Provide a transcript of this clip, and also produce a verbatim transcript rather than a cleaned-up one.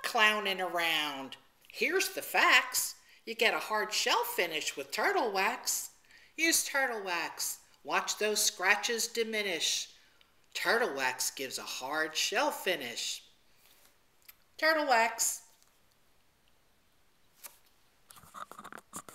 clowning around. Here's the facts. You get a hard shell finish with turtle wax. Use turtle wax. Watch those scratches diminish. Turtle wax gives a hard shell finish. Turtle wax.